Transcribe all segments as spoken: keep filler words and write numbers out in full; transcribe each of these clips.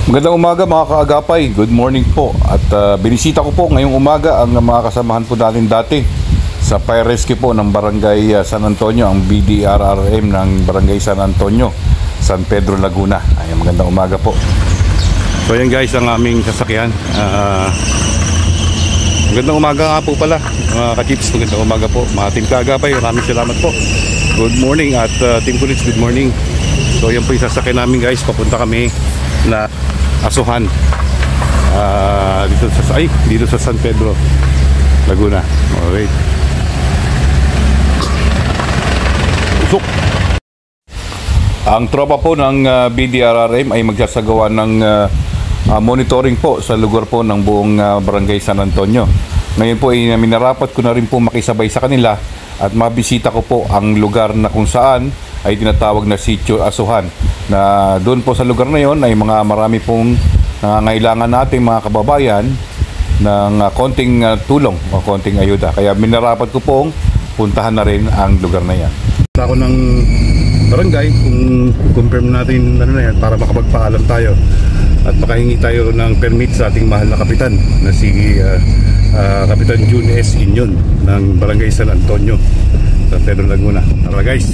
Magandang umaga mga kaagapay, good morning po. At uh, binisita ko po ngayong umaga ang mga kasamahan po natin dati sa fire rescue po ng Barangay uh, San Antonio, ang B D R R M ng Barangay San Antonio, San Pedro, Laguna. Ay, magandang umaga po. So yan guys, ang aming sasakyan. uh, Magandang umaga nga po pala mga ka-chips, magandang umaga po mga team kaagapay, maraming salamat po. Good morning at uh, team Kulits, good morning. So yan po yung sasakyan namin guys, papunta kami na Asuhan uh, dito sa ay, dito sa San Pedro, Laguna. Alright. Usok. Ang tropa po ng uh, B D R R M ay magsasagawa ng uh, uh, monitoring po sa lugar po ng buong uh, Barangay San Antonio. Ngayon po ay minarapat ko na rin po makisabay sa kanila at mabisita ko po ang lugar na kung saan ay tinatawag na Sitio Asuhan, na doon po sa lugar na yon ay mga marami pong nangangailangan nating mga kababayan ng uh, konting uh, tulong o konting ayuda. Kaya minarapat ko pong puntahan na rin ang lugar na yan. Ako ng barangay kung confirm natin ano na yan para makapagpaalam tayo at makahingi tayo ng permit sa ating mahal na kapitan na si uh, uh, Kapitan June S. Inyon ng Barangay San Antonio, San Pedro, Laguna. Tara guys,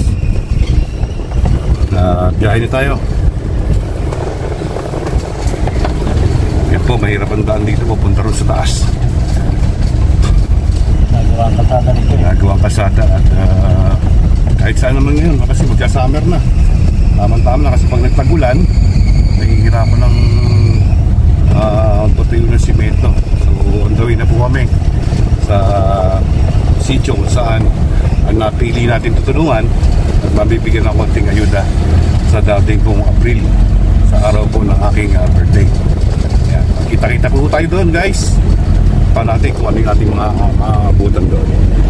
Uh, biyahe na tayo. Yan po, mahirap ang daan dito, pupunta rin sa taas. Nagawang kasada nito. Nagawang kasada at uh, kahit saan naman ngayon kasi magka-summer na. Tamang-tama na kasi pag nagtagulan nahihirapan ng uh, patuyo ng simento. So on the way na po kami sa sitio kung saan ang napili natin tutulungan at mabibigyan ng konting ayuda sa dating pong April, sa araw po ng aking uh, birthday. Ayan. Kita-kita po tayo doon guys, pa natin kung ano yung ating mga maabutan doon.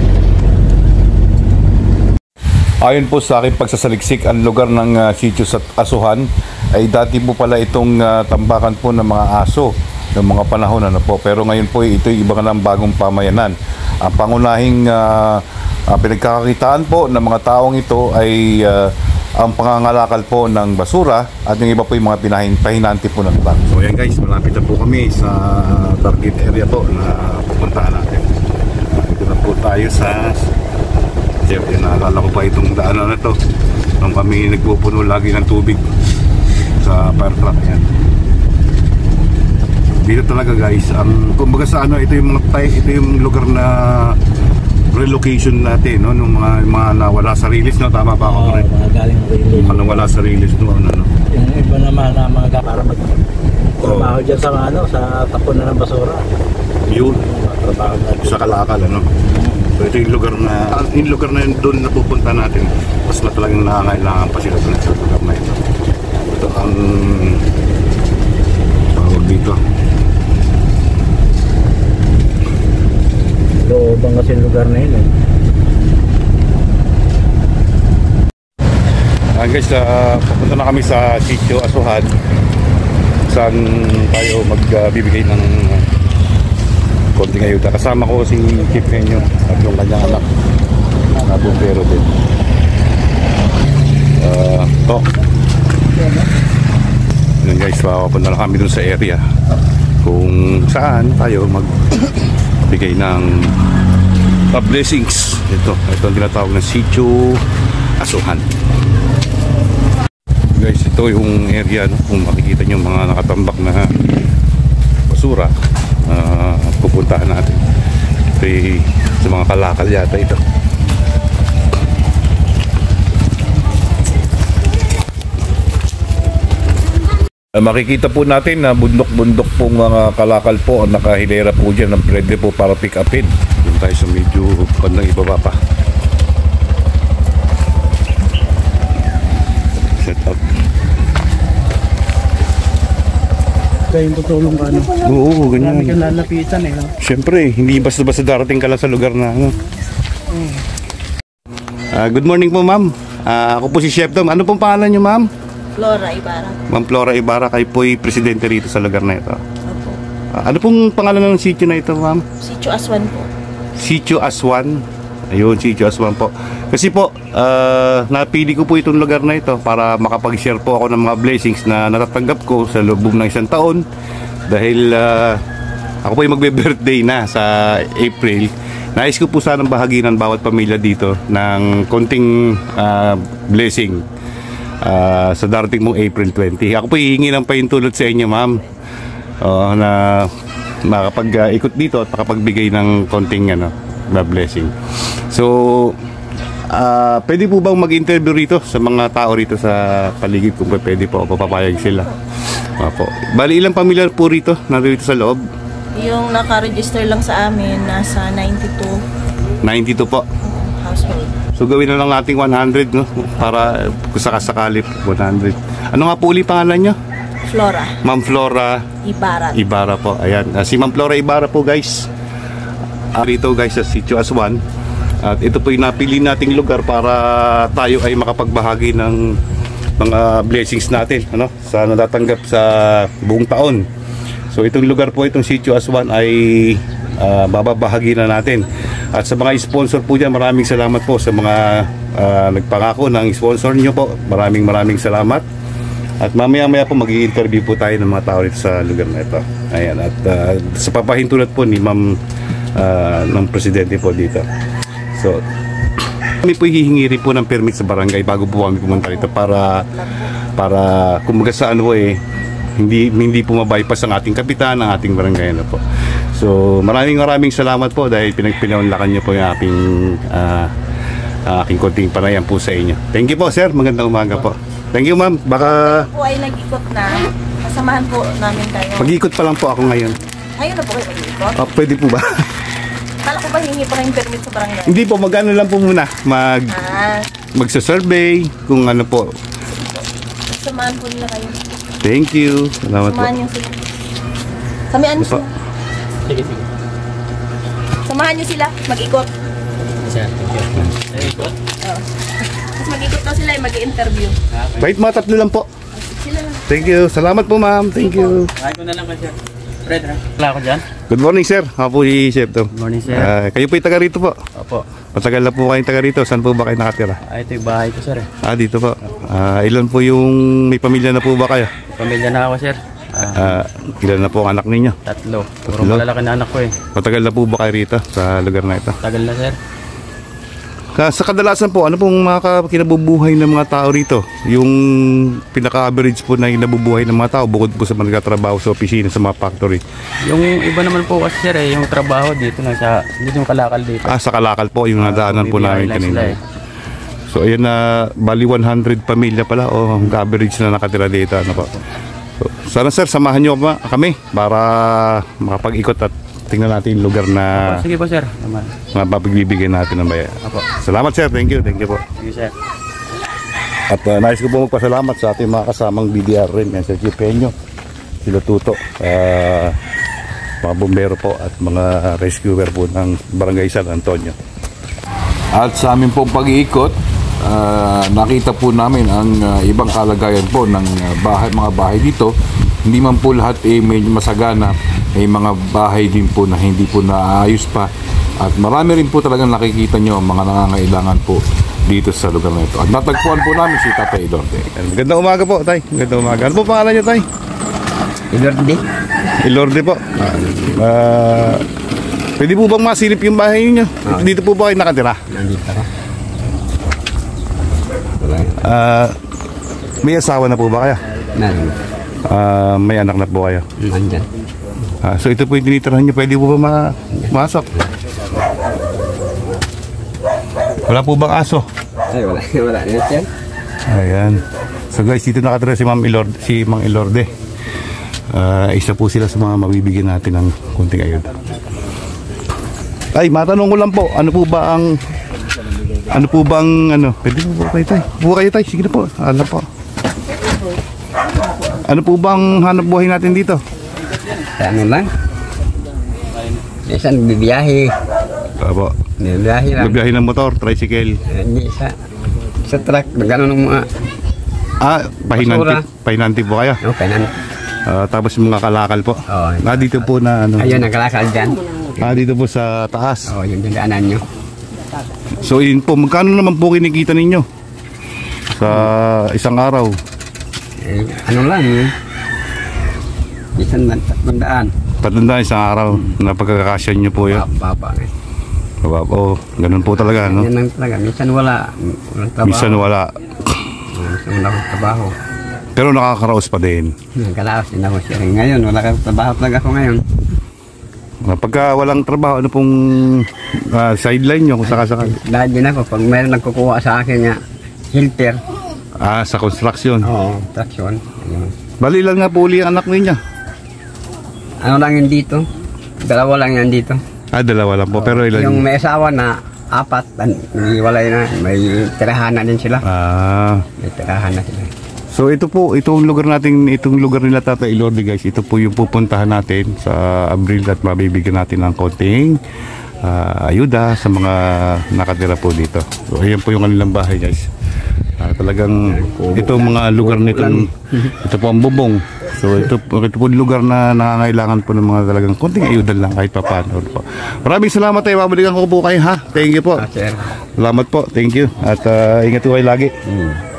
Ayon po sa aking pagsasaliksik, ang lugar ng uh, Sitio Asuhan ay dati po pala itong uh, tambakan po ng mga aso ng mga panahon ano po, pero ngayon po ito ay iba ng bagong pamayanan. Ang pangunahing uh, Uh, pinagkakakitaan po ng mga taong ito ay uh, ang pangangalakal po ng basura at yung iba po yung mga pinahin, pahinanti po ng bang. So yan guys, malapit na po kami sa target area po na pupuntahan natin. Uh, ito na po tayo sa siyempre naalala ko pa itong daanan na to nung kami nagpupuno lagi ng tubig sa fire truck. Yan. Dito talaga guys, ang kumbaga sa ano, ito yung mga ito yung lugar na relocation natin, no, nung mga mga nawala sa release, no, tama ba ako? Oo, mga galing release. Mga nawala sa release, no, ano, no. Yung iba naman na mga para mag-trabaho oh. dyan sa ano, sa tapon na ng basura. Yun. Trabaho na sa Kalakal, ano. So ito yung lugar na, yung lugar na yun doon na pupunta natin, mas na talagang nakakailangan pa sila doon sa lugar na ito. Ito ang tawag dito. Loobang kasi lugar na yun eh. Ah, guys, uh, papunta na kami sa Sitio Asuhan, saan tayo magbibigay uh, ng uh, konting ayuda. Kasama ko si Chief Henyo at yung kanyang anak na bumbero din. Uh, to yun guys, papunta na kami dun sa area kung saan tayo magbigay ng uh, blessings. Ito, ito ang tinatawag na Sitio Asuhan. Guys, ito yung area, no? Kung makikita nyo mga nakatambak na basura, uh, pupuntahan natin. Ito ay sa mga kalakal yata ito. Uh, makikita po natin na bundok-bundok pong mga kalakal po ang nakahilera po dyan ng pwede po para pick upin. Doon tayo sa medyo bandang ibaba pa. Set up. Kayong tutulong ka, ano? Oo, ganyan. Marami kang lalapitan eh, no? Siyempre, hindi basta-basta darating ka lang sa lugar na ano. Mm. Uh, good morning po, ma'am. Uh, ako po si Chef Tom. Ano pong pangalan niyo, ma'am? Flora Ibarra. Ma'am Flora Ibarra, kayo po ay presidente rito sa lugar na ito. Opo. Uh, ano pong pangalan ng sitio na ito, ma'am? Sitio Asuhan po. Sitio Asuhan. Ayun, Sitio Aswan po. Kasi po, uh, napili ko po itong lugar na ito para makapag-share po ako ng mga blessings na natatanggap ko sa loob ng isang taon. Dahil uh, ako po yung magbe-birthday na sa April. Nais ko po sanang bahaginan bawat pamilya dito ng konting uh, blessing uh, sa darating mong April twenty. Ako po hihingi ng pahintulot sa inyo, ma'am, uh, na makapag-ikot dito at makapagbigay ng konting ano, blessing. So, uh, pwede po bang mag-interview rito sa mga tao rito sa paligid kung pwede po ako papayag sila? Opo. Bali, ilang pamilya po rito narito sa loob? Yung naka-register lang sa amin, nasa ninety-two. ninety-two po. Household. So gawin na lang natin one hundred, no? Para kung sakasakali one hundred. Ano nga po uli pangalan nyo? Flora. Ma'am Flora Ibarra. Ibarra po. Ayan. Uh, si Ma'am Flora Ibarra po, guys. Uh, rito guys sa Sitio Aswan. At ito po yung napili nating lugar para tayo ay makapagbahagi ng mga blessings natin, ano, sa natatanggap sa buong taon. So itong lugar po, itong Sitio Aswan ay uh, bababahagi na natin. At sa mga sponsor po dyan, maraming salamat po sa mga uh, nagpangako ng sponsor nyo po. Maraming maraming salamat. At mamaya maya po mag-i-interview po tayo ng mga tao dito sa lugar na ito. Ayan. At uh, sa papahintulot po ni Ma'am uh, ng Presidente po dito. So kami po hihingi rin po ng permit sa barangay bago po kami pumunta dito para para kumbaga sa ano po eh, hindi hindi po mabypass ang ating kapitan, ang ating barangay na po. So maraming maraming salamat po dahil pinagpinaunlakan niyo po yung aking uh, aking konting panayam po sa inyo. Thank you po, sir. Magandang umaga po. Thank you, ma'am. Baka po ay nag-ikot na. Kasamahan po namin kayo. mag-ikot pa lang po ako ngayon. Ayun na po kayo mag-ikot? Oh, pwede po ba? Kala ko ba hingi pa kayong permit sa barangay? Hindi po, mag-ano lang po muna. Mag Ah, magsa-survey kung ano po. samahan po nila kayo. Thank you. Salamat po. Samahan niyo sila. Samahan niyo Ano po? sila. Sige, sige. Samahan niyo sila. Mag-ikot. Sir, thank you. Ikot? Oo. Tapos mag-ikot daw sila ay mag-interview. Wait, mga tatlo lang po. Sila lang. Thank you. Salamat po, ma'am. Thank you. Ay ko na lang ba, sir? Fred, ha? Wala ako dyan? Good morning, sir. Ako po si Chef Tom. Good morning, sir. Ah, kayo po yung taga rito po. Opo. Matagal na po kayong taga rito. Saan po ba kayo nakatira? Ay, ito yung bahay ko, sir. Eh. Ah, dito po. Ah, ilan po yung may pamilya na po ba kayo? Pamilya na ako, sir. Ah, Ah, ilan na po ang anak ninyo? tatlo. Puro Tatlo? malalaki na anak ko, eh. Matagal na po ba kayo rito sa lugar na ito? Tagal na, sir. Ka- Sa kadalasan po, ano pong mga kinabubuhay ng mga tao rito? Yung pinaka-average po na kinabubuhay ng mga tao bukod po sa mga nagtatrabaho sa opisina, sa mga factory. Yung iba naman po kasi, sir, eh, yung trabaho dito na sa, dito yung kalakal dito. Ah, sa Kalakal po, yung nadaanan po Bibiyahe namin lang sila, kanina. eh. So ayan na, bali one hundred pamilya pala o ang average na nakatira dito, ano po. So, sana sir, samahan niyo ba kami para makapag-ikot at tingnan natin yung lugar na Sige po, sir. Naman. mapagbibigyan natin ng bayan. Apo. Salamat sir, thank you, thank you po. Sige, sir. At uh, nais ko po magpasalamat sa ating mga kasamang B D R rin, yan, Sergio Peño, sila Tuto, uh, mga bombero po at mga rescuer po ng Barangay San Antonio. At sa amin pong pag-iikot, uh, nakita po namin ang uh, ibang kalagayan po ng uh, bahay, mga bahay dito. Hindi man po lahat eh, medyo masagana, may mga bahay din po na hindi po naayos pa. At marami rin po talagang nakikita nyo ang mga nangangailangan po dito sa lugar na ito. At natagpuan po namin si Tatay Ilorde. Magandang umaga po, Tay. Magandang umaga. Ano po pangalan nyo, Tay? Ilorde? Ilorde po. Uh, pwede po bang masilip yung bahay niyo? Dito po ba kayo nakatira? Nandito ako. Uh, may asawa na po ba kayo? Nandito. Uh, may anak na po kayo? Nandyan. Uh, so ito po yung tinitirahan nyo. Pwede po ba ma masok? Wala po bang aso? Ay, wala. Wala na yan. Ayan. So guys, dito nakatira si Ma'am Ilorde, si Mang Ilorde. Uh, isa po sila sa mga mabibigyan natin ng kunting ayuda. Ay, matanong ko lang po, ano po ba ang ano po bang ano, pwede po ba kayo, Tay? Buo kayo, Tay, sige na po. Alam po. Ano po bang hanap buhay natin dito? Sa ano lang? Isa nagbibiyahe. Apo. Nagbibiyahe lang. Magbiyahe ng motor, tricycle. Hindi sa sa truck. Gano'n ng mga Ah, pahinanti, Basura. pahinanti po kayo. okay na. Ah, tapos yung mga kalakal po. Oo. Ah, dito po na ano. Ayun, nagkalakal dyan. Ah, dito po sa taas. Oo, yung daanan nyo. So yun po, magkano naman po kinikita ninyo sa isang araw? Eh, ano lang eh. Isang mandaan. Patanda isang araw na pagkakasya nyo po yun. Baba eh. Oo, oh, ganun po talaga, no? Yan lang talaga. Minsan wala. Walang trabaho. Minsan wala. Minsan wala akong trabaho. Pero nakakaraos pa din. Nagkalaos din ako siya. Ngayon, wala kang trabaho talaga ako ngayon. Pagka walang trabaho, ano pong uh, sideline nyo kung sakasakal? Lahat din ako. Pag mayroon nagkukuha sa akin niya, helper. Ah, sa construction. Oo, traction. Ayun. Bali lang nga po uli ang anak ninyo. Ano lang yun dito? Dalawa lang yan dito. Ah, dalawa lang po. Pero ilan? Yung may asawa na apat, naiwalay na. May tirahan na din sila. Ah. May tirahan na sila. So ito po, itong lugar natin, itong lugar nila Tata Ilorde guys, ito po yung pupuntahan natin sa Abril at mabibigyan natin ng konting uh, ayuda sa mga nakatira po dito. So ayan po yung kanilang bahay guys. Uh, talagang ito mga lugar nito, ito po ang bubong. So ito, ito po yung lugar na nangangailangan po ng mga talagang konting ayuda lang kahit pa paano po. Maraming salamat tayo, babalikan ko po kayo ha. Thank you po. Ah, sir. Salamat po, thank you. At uh, ingat po kayo lagi. Hmm.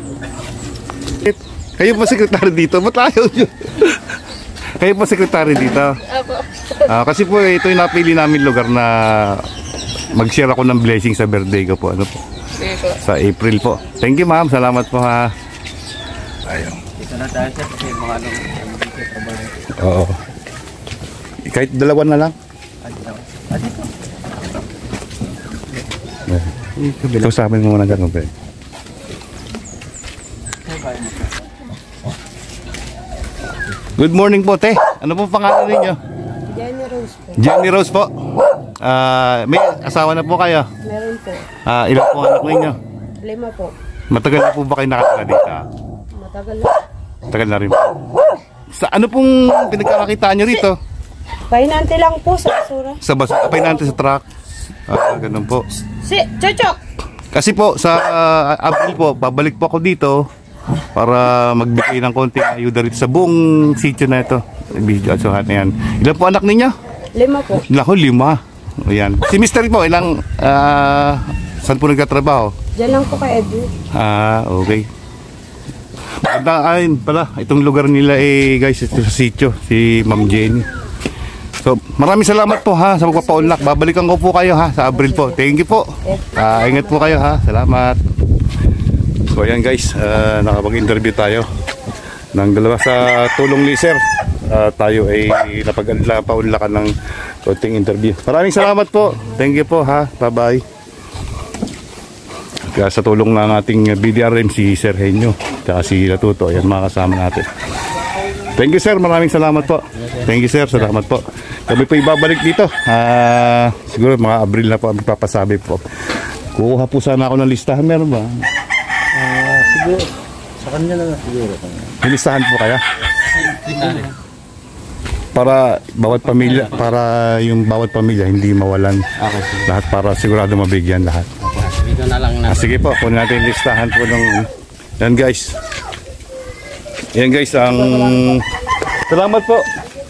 Kayo po sekretary dito, ba't ayaw nyo? Kayo po sekretary dito. Uh, kasi po ito yung napili namin lugar na mag-share ako ng blessing sa birthday ko po. Ano po? Sa April po. Thank you ma'am, salamat po ha. Ayaw. Ito na tayo sir kasi mga ano. Oo. Kahit dalawa na lang. Ito sa amin muna gano'n ba? Good morning po, te. Ano po pangalan ninyo? Jenny Rose po. Jenny Rose po. Ah, may asawa na po kayo? Meron po. Ah, ilan po anak ninyo? Lima po. Matagal na po ba kayo nakatira dito? Matagal na. Matagal na rin po. Sa ano pong pinagkakakitaan nyo rito? Pahinante lang po sa basura. Sa bas, apay natin sa truck. Ah, ganun po. Si, Chochok! Kasi po sa uh, April po, babalik po ako dito para magbigay ng konting ayuda rito sa buong sitio na ito. Video at suhat na yan. Ilan po anak ninyo? Lima po. Nako, lima. Ayan. Si mister po, ilang, uh, saan po nagtatrabaho? Diyan lang po kay Edu. Ah, okay. Maganda, ayun pala, itong lugar nila eh, guys, ito sa sitio, si Ma'am Jenny. So, maraming salamat po ha sa pagpapaunlak. Babalikan ko po kayo ha sa April po. Thank you po. Ah, ingat po kayo ha. Salamat. So, ayan guys, uh, nakapag-interview tayo ng dalawa sa tulong ni Sir. Uh, tayo ay napag-paunlakan ng konting interview. Maraming salamat po. Thank you po ha. Bye-bye. Kaya sa tulong ng ating B D R M si Sir Henyo at si Latuto, ayan mga kasama natin. Thank you sir, maraming salamat po. Thank you sir, salamat po. Kami po ibabalik dito. Uh, siguro mga Abril na po ang papasabi po. Kukuha po sana ako ng listahan, meron ba? Uh, siguro, sa kanya na siguro. May listahan po kaya? Para bawat pamilya, para yung bawat pamilya hindi mawalan lahat, para sigurado mabigyan lahat. Dito na lang na. Ah, sige po, kunin natin yung listahan po ng... Yan guys. Yan guys, ang... Salamat po.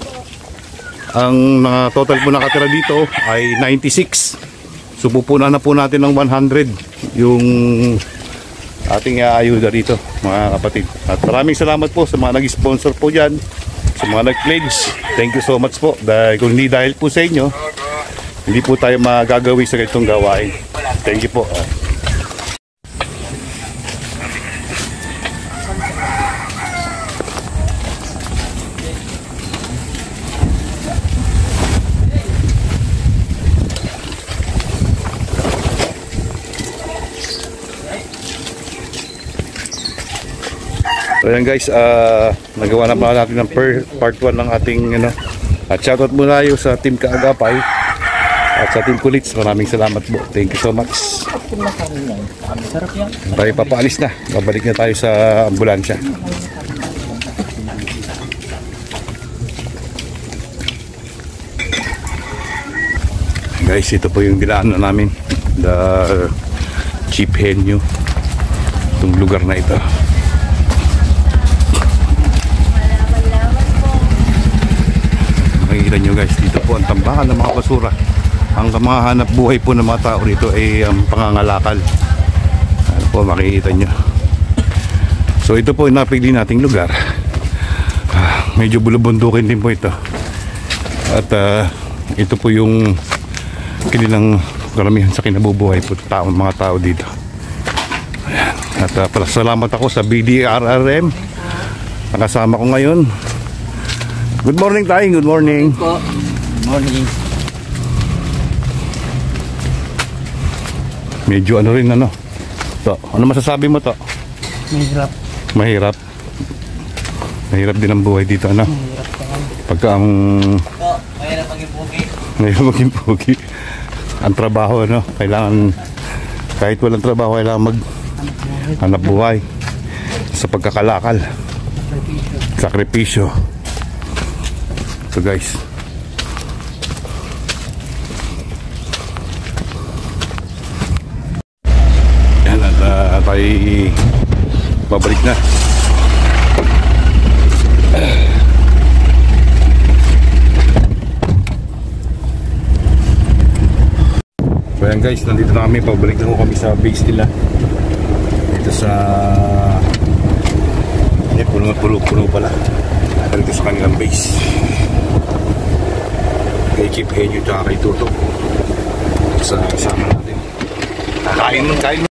Ang uh, total po nakatira dito ay ninety-six. So pupunan na po natin ng one hundred yung ating uh, ayuda dito mga kapatid. At maraming salamat po sa mga nag-sponsor po dyan, sa mga nag-pledge. Thank you so much po. Dahil kung hindi dahil po sa inyo, hindi po tayo magagawi sa ganitong gawain. Thank you po. So yan guys, uh, nagawa na pa natin ng per, part one ng ating ano. At shoutout muna tayo sa Team Kaagapay at sa Team Kulits. Maraming salamat po. Thank you so much. Tayo papaalis na. Babalik na tayo sa ambulansya. Guys, ito po yung dinaanan namin. The Chief Henyo. Itong lugar na ito. Makikita nyo guys, dito po ang tambakan ng mga basura. ang mga hanap buhay po ng mga tao dito ay um, pangangalakal. Ano po, makikita nyo. So ito po yung napili nating lugar. Ah, medyo bulubundukin din po ito. At uh, ito po yung kanilang karamihan sa kinabubuhay po tao, mga tao dito. Ayan. At uh, salamat ako sa B D R R M. Nakasama ko ngayon. Good morning tayo, good morning. Good morning. Medyo ano rin ano. To, ano masasabi mo to? Mahirap. Mahirap. Mahirap din ang buhay dito, ano? Pagka ang... Oh, mahirap maging pugi. Mahirap maging pugi. Ang trabaho, ano? Kailangan... Kahit walang trabaho, kailangan mag... hanap buhay. Sa pagkakalakal. Sakripisyo. So guys. Yan at uh, tayo babalik na. So yan guys, nandito na kami. Pabalik na ko kami sa base nila. Dito sa eh, puno-puno pala. Dito sa kanilang base. Kay Chief Henyo at kay Tuto. Sa kasama natin. Kain mo, kain mo.